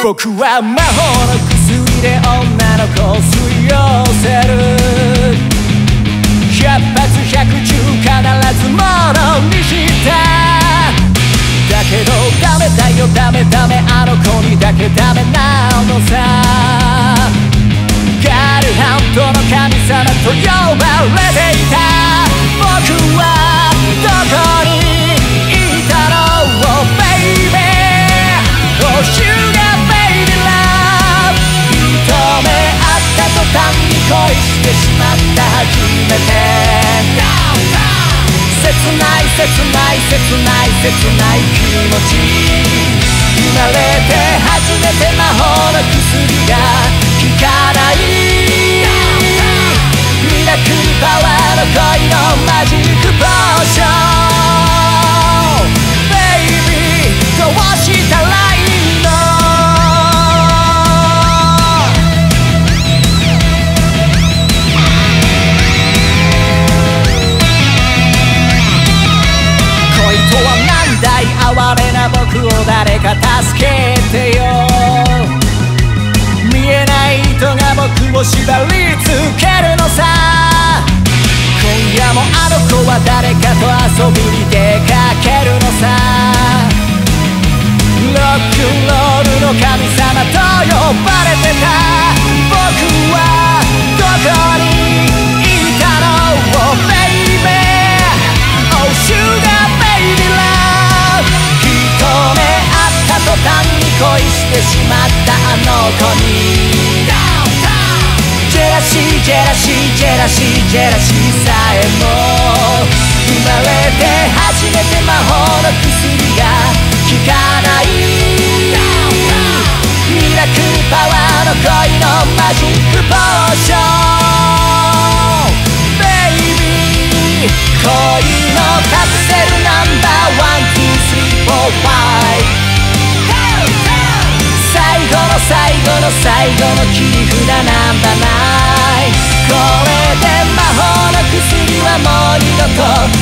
僕は魔法の薬で女の子を吸い寄せる。百発百中必ずものにした。だけどダメだよダメダメ、あの子にだけダメなのさ。ガルハントの神様と呼ばれていた。僕はどこにいたの Baby Oh Sugar Baby Love。 一目会った途端に恋してしまった初めて。切ない切ない切ない切ない気持ち。生まれて初めて魔法の薬が効かない。ミラクルパワーの恋のマジックポーション。 Baby どうしたらいいの。恋とはなんだい、哀れな僕を誰か助けてよ。見えない糸が僕を縛りつけるのさ。今夜もあの子は誰かと遊びに出かけるのさ。ロックンロールの神様と呼ばれてた。僕はどこにいたの Oh baby Oh sugar baby love。 一目会った途端に恋してしまったあの子に。ジェラシージェラシージェラシージェラシーさえも。生まれて初めて魔法の薬が効かない。ミラクルパワーの恋のマジックポーション。 Baby 恋のカプセルナンバーワンツースリーフォーファイブ。最後の最後の最後の切り札ナンバーナイン。これで魔法の薬はもう二度と